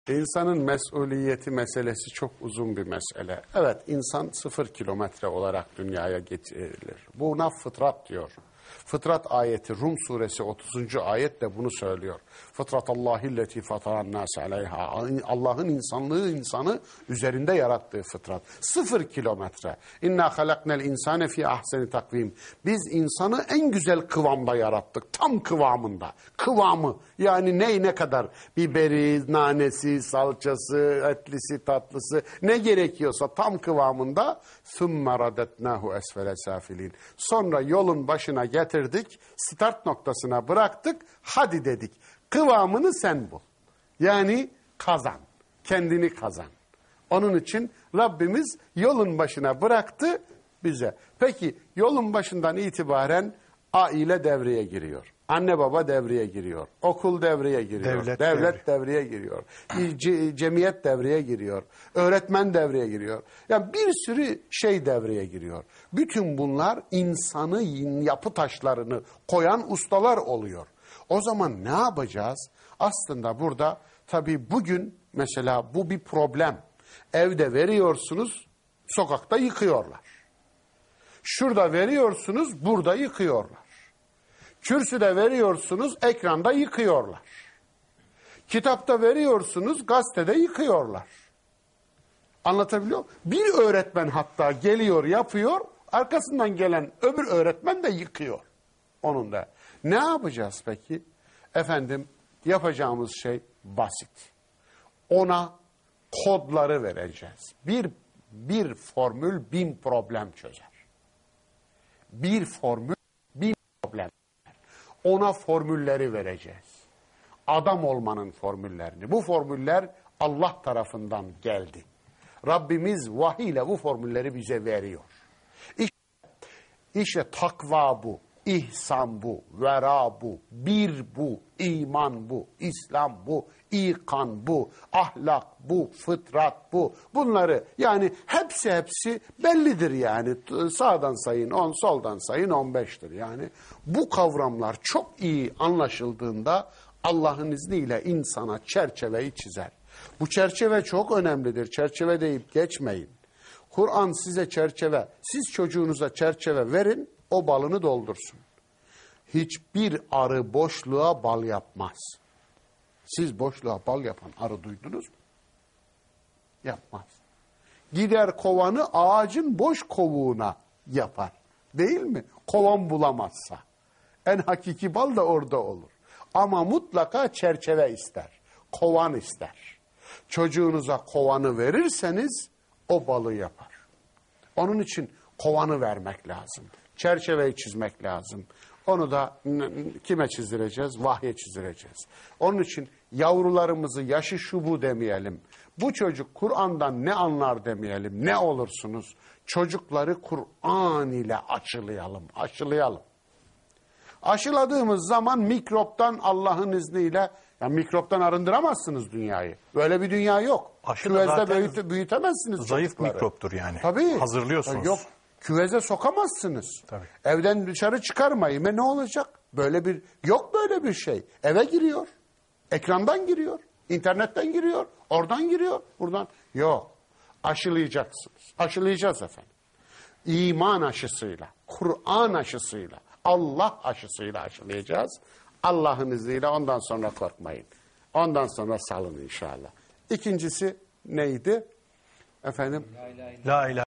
İnsanın mesuliyeti meselesi çok uzun bir mesele. Evet, insan 0 kilometre olarak dünyaya getirilir. Buna fıtrat diyor. Fıtrat ayeti Rum suresi 30. ayet de bunu söylüyor. Fıtratallahilleti fataran nas aleyha. Allah'ın insanı üzerinde yarattığı fıtrat. 0 kilometre. İnna halaknel insane fi ahseni takvim. Biz insanı en güzel kıvamda yarattık. Tam kıvamında. Kıvamı yani ne kadar biberi, nanesi, salçası, etlisi, tatlısı ne gerekiyorsa tam kıvamında. ثُمَّ رَدَتْنَاهُ أَسْفَلَ سَافِلِينَ. Sonra yolun başına getirdik, start noktasına bıraktık, hadi dedik. Kıvamını sen bul. Yani kazan, kendini kazan. Onun için Rabbimiz yolun başına bıraktı bize. Peki yolun başından itibaren aile devreye giriyor. Anne baba devreye giriyor. Okul devreye giriyor. Devlet devreye giriyor. Cemiyet devreye giriyor. Öğretmen devreye giriyor. Yani bir sürü şey devreye giriyor. Bütün bunlar insanı yapı taşlarını koyan ustalar oluyor. O zaman ne yapacağız? Aslında burada tabii bugün mesela bu bir problem. Evde veriyorsunuz, sokakta yıkıyorlar. Şurada veriyorsunuz, burada yıkıyorlar. Kürsüde veriyorsunuz, ekranda yıkıyorlar. Kitapta veriyorsunuz, gazetede yıkıyorlar. Anlatabiliyor muyum? Bir öğretmen hatta geliyor, yapıyor, arkasından gelen öbür öğretmen de yıkıyor. Onun da. Ne yapacağız peki? Efendim, yapacağımız şey basit. Ona kodları vereceğiz. Bir formül 1000 problem çözer. Bir formül 1000 problem. Ona formülleri vereceğiz. Adam olmanın formüllerini. Bu formüller Allah tarafından geldi. Rabbimiz vahiy ile bu formülleri bize veriyor. İşte takva bu, ihsan bu, vera bu, bir bu, iman bu, İslam bu, ikan bu, ahlak bu, fıtrat bu. Bunları yani hepsi bellidir yani. Sağdan sayın 10, soldan sayın 15'tir yani. Bu kavramlar çok iyi anlaşıldığında Allah'ın izniyle insana çerçeveyi çizer. Bu çerçeve çok önemlidir. Çerçeve deyip geçmeyin. Kur'an size çerçeve, siz çocuğunuza çerçeve verin, o balını doldursun. Hiçbir arı boşluğa bal yapmaz. Siz boşluğa bal yapan arı duydunuz mu? Yapmaz. Gider kovanı ağacın boş kovuğuna yapar. Değil mi? Kovan bulamazsa. En hakiki bal da orada olur. Ama mutlaka çerçeve ister. Kovan ister. Çocuğunuza kovanı verirseniz o balı yapar. Onun için kovanı vermek lazım. Çerçeveyi çizmek lazım. Onu da kime çizdireceğiz? Vahye çizdireceğiz. Onun için yavrularımızı yaşı şu bu demeyelim. Bu çocuk Kur'an'dan ne anlar demeyelim. Ne olursunuz? Çocukları Kur'an ile aşılayalım. Aşıladığımız zaman mikroptan Allah'ın izniyle, yani mikroptan arındıramazsınız dünyayı. Böyle bir dünya yok. Küvezde büyütemezsiniz zayıf çocukları. Mikroptur yani. Tabii. Hazırlıyorsunuz. Yok. Küveze sokamazsınız. Tabii. Evden dışarı çıkarmayın. Ne olacak? Yok böyle bir şey. Eve giriyor. Ekrandan giriyor. İnternetten giriyor. Oradan giriyor. Buradan. Yok. Aşılayacaksınız. Aşılayacağız efendim. İman aşısıyla, Kur'an aşısıyla, Allah aşısıyla aşılayacağız. Allah'ın izniyle ondan sonra korkmayın. Ondan sonra salın inşallah. İkincisi neydi? Efendim? La ilahe